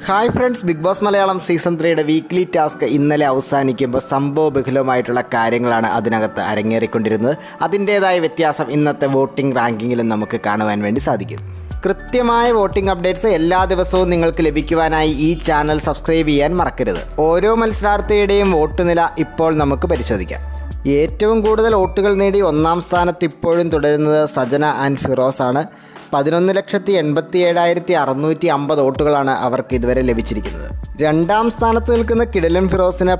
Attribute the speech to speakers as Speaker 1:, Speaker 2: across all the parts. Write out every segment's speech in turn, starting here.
Speaker 1: Hi friends, Bigg Boss Malayalam season 3യുടെ weekly task ഇന്നലെ അവസാനിക്കുമ്പോൾ സംഭവബഹുലമായിട്ടുള്ള കാര്യങ്ങളാണ് അതിനകത്ത് അരങ്ങേറിക്കൊണ്ടിരുന്നത്. അതിൻ്റേതായ വ്യത്യാസം ഇന്നത്തെ വോട്ടിംഗ് റാങ്കിങ്ങിലും നമുക്ക് കാണുവാൻ വേണ്ടി സാധിക്കും. കൃത്യമായ വോട്ടിംഗ് അപ്ഡേറ്റ്സ് എല്ലാ ദിവസവും നിങ്ങൾക്ക് ലഭിക്കുവാനായി ഈ ചാനൽ സബ്സ്ക്രൈബ് ചെയ്യാൻ മറക്കരുത്. ഓരോ മത്സരാർത്ഥിയുടെയും വോട്ട് നില ഇപ്പോൾ നമുക്ക് പരിശോധിക്കാം. ഏറ്റവും കൂടുതൽ വോട്ടുകൾ നേടി ഒന്നാം സ്ഥാനത്ത് ഇപ്പോഴും തുടരുന്നത് സജന ആൻഡ് ഫിറോസ് ആണ്. 11,87,650 വോട്ടുകളാണ് അവർക്ക് ഇതുവരെ ലഭിച്ചിരിക്കുന്നത്. രണ്ടാം സ്ഥാനത്ത് നിൽക്കുന്ന കിടിലൻ ഫിറോസിന്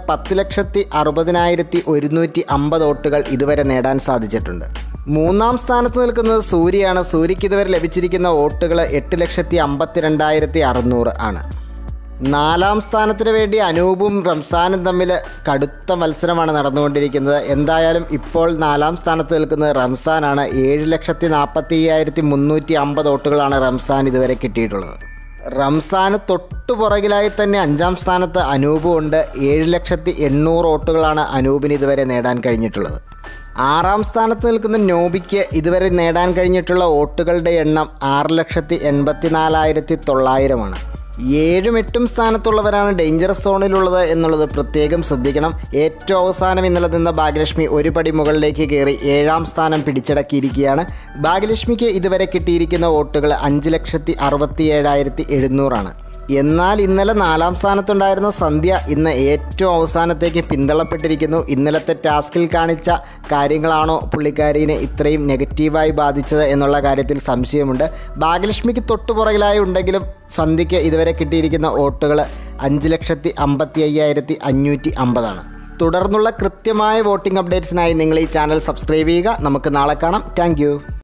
Speaker 1: 10,60,150 വോട്ടുകൾ ഇതുവരെ നേടാൻ സാധിച്ചിട്ടുണ്ട്. മൂന്നാം സ്ഥാനത്ത് നിൽക്കുന്നത് സൂര്യയാണ്. സൂര്യയ്ക്ക് ഇതുവരെ ലഭിച്ചിരിക്കുന്ന വോട്ടുകൾ 8,52,600 ആണ്. നാലാം സ്ഥാനത്തിന് വേണ്ടി അനൂപും റംസാനും തമ്മിൽ കടുത്ത മത്സരമാണ് നടന്നുകൊണ്ടിരിക്കുന്നത്. എന്തായാലും ഇപ്പോൾ നാലാം സ്ഥാനത്ത് നിൽക്കുന്നത് റംസാനാണ്. 7,45,350 വോട്ടുകളാണ് റംസാൻ ഇതുവരെ കിട്ടിയിട്ടുള്ളത്. റംസാന് തൊട്ടു പുറകിലായി തന്നെ അഞ്ചാം സ്ഥാനത്ത് അനൂപും ഉണ്ട്. 7,800,000 വോട്ടുകളാണ് അനൂപിന് ഇതുവരെ നേടാൻ കഴിഞ്ഞിട്ടുള്ളത്. ആറാം സ്ഥാനത്ത് നിൽക്കുന്ന നോബിക്ക് ഇതുവരെ നേടാൻ കഴിഞ്ഞിട്ടുള്ള വോട്ടുകളുടെ എണ്ണം 6,84,900 ആണ്. 7ഉം 8ഉം സ്ഥാനത്തുള്ളവരാണ് ഡേഞ്ചറസ് സോണിലുള്ളത് എന്നുള്ളത് പ്രത്യേകം ശ്രദ്ധിക്കണം. ഏറ്റവും അവസാനം ഇന്നലെ നിന്ന ഭാഗ്യലക്ഷ്മി ഒരു പടി മുകളിലേക്ക് കയറി 7ാം സ്ഥാനം പിടിച്ചടക്കിയിരിക്കുകയാണ്. ഭാഗ്യലക്ഷ്മിക്ക് ഇതുവരെ കിട്ടിയിരിക്കുന്ന വോട്ടുകൾ 5,67,700 ആണ്. എന്നാൽ ഇന്നലെ 4ാം സ്ഥാനത്തുണ്ടായിരുന്ന സന്ധ്യ ഇന്ന് ഏറ്റവും അവസാനത്തേക്ക് പിന്തള്ളപ്പെട്ടിരിക്കുന്നു. ഇന്നലത്തെ ടാസ്കിൽ കാണിച്ച കാര്യങ്ങളാണോ പുള്ളിക്കാരിനെ ഇത്രയും നെഗറ്റീവായി ബാധിച്ചത് എന്നുള്ള കാര്യത്തിൽ സംശയമുണ്ട്. ഭാഗ്യലക്ഷ്മിക്ക് തൊട്ടുപുറകിലായി ഉണ്ടെങ്കിലും സന്ധ്യയ്ക്ക് ഇതുവരെ കിട്ടിയിരിക്കുന്ന വോട്ടുകൾ 5,55,550 ആണ്. തുടർന്നുള്ള കൃത്യമായ വോട്ടിംഗ് അപ്ഡേറ്റ്സിനായി നിങ്ങൾ ഈ ചാനൽ സബ്സ്ക്രൈബ് ചെയ്യുക. നമുക്ക് നാളെ കാണാം. താങ്ക്